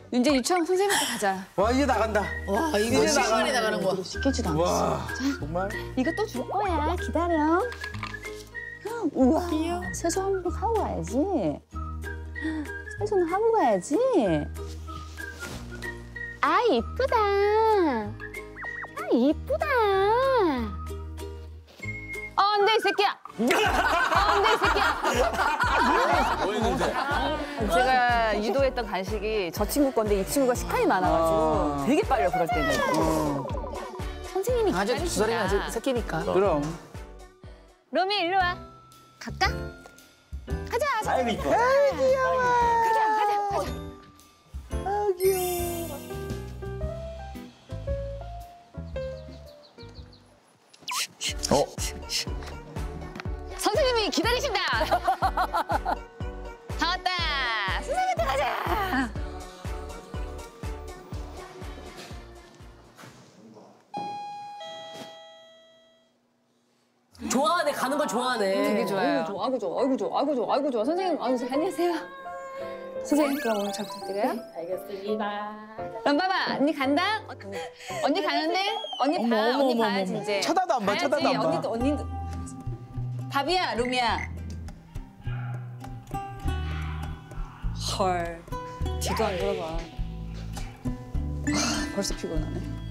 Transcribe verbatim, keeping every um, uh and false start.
이제 유치원 선생님한테 가자. 와 이제 나간다. 와 이거 시간이 나가는 거야. 시키지도 않았어. 와 정말. 이거 또 줄 거야. 기다려. 우와. 세수 한번 하고 가야지. 세수는 하고 가야지. 아 이쁘다. 아 이쁘다. 어, 안 돼, 이 새끼야. 어, 안 돼, 이 새끼야. 뭐 했는데? 제가 유도했던 간식이 저 친구 건데 이 친구가 식탐이 많아가지고 되게 빨려, 그럴 때는. 어. 선생님이 아직 두 살이 아직 새끼니까. 그럼. 로미, 일로 와. 갈까? 가자, 가자. 아이고 이뻐. 아이, 귀여워. 가자, 가자, 가자. 아 귀여워. 어? 선생님이 기다리신다. 다 왔다. 선생님한테 가자. 좋아하네 가는 걸 좋아하네. 되게 좋아요. 아이고 좋아, 아이고 좋아, 아이고 좋아, 아이고 좋아, 아이고 좋아. 선생님, 아이고 좋아. 안녕하세요. 선생님, 그럼 오늘 잘 부탁드려요. 네, 알겠습니다. 럼바바, 언니 간다. 언니 가는데 언니 어머, 봐, 어머, 언니 어머, 봐야지 어머. 이제. 쳐다도 안 봐, 봐야지. 쳐다도 안 봐. 언니도 언니도. 밥이야, 루미야. 헐, 뒤도 안 돌아봐. 하, 벌써 피곤하네.